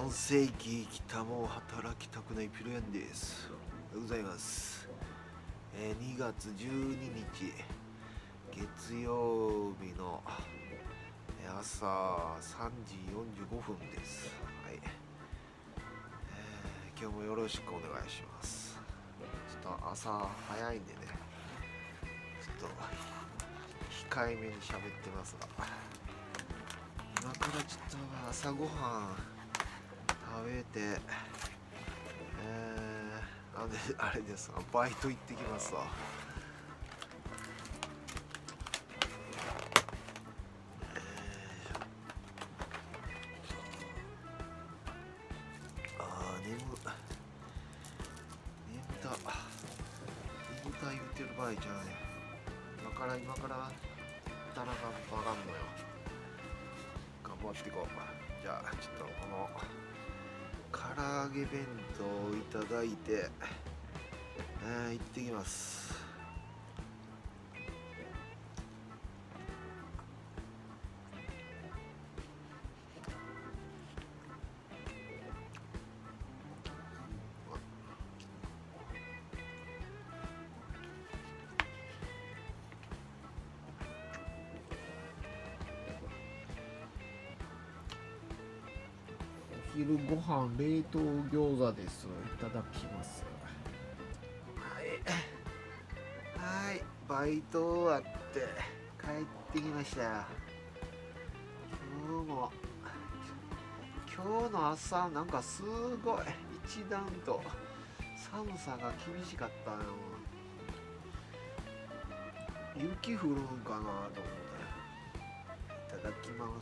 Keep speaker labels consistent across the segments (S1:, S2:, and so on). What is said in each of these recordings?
S1: 4世紀北も働きたくないピロヤンです。おはようございます。2月12日月曜日の朝3時45分です。はい、今日もよろしくお願いします。ちょっと朝早いんでね、ちょっと控えめに喋ってますが、今からちょっと朝ごはん食べて、あれですわ、バイト行ってきますわ。眠た言ってる場合じゃね。今から働かんのよ。頑張っていこう。じゃあちょっとこの唐揚げ弁当をいただいて、行ってきます。お昼ご飯冷凍餃子です。いただきます。はい、バイト終わって帰ってきましたよ。今日の朝なんかすごい一段と寒さが厳しかったよ。雪降るんかなと思って。いただきます。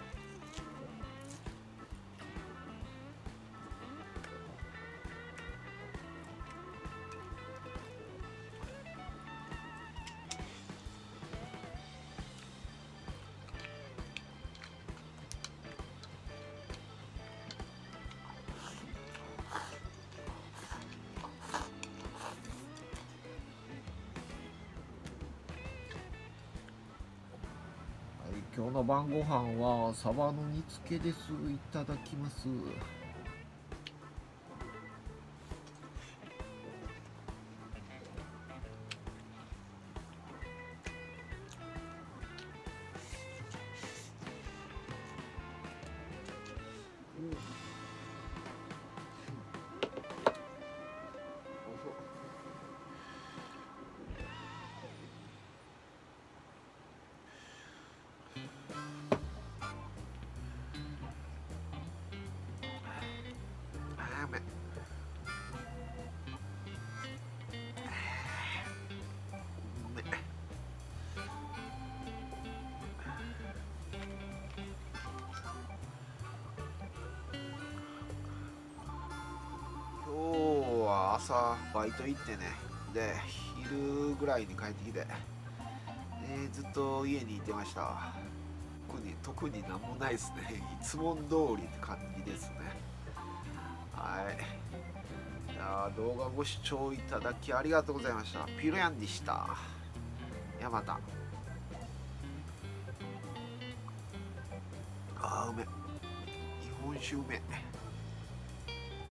S1: 今日の晩ご飯はサバの煮付けです。いただきます。朝バイト行ってね、で昼ぐらいに帰ってきて、ずっと家にいてました。特になんもないですね。いつも通りって感じですね。はい。じゃあ動画ご視聴いただきありがとうございました。ピロヤンでした。また。うめ。日本酒うめ。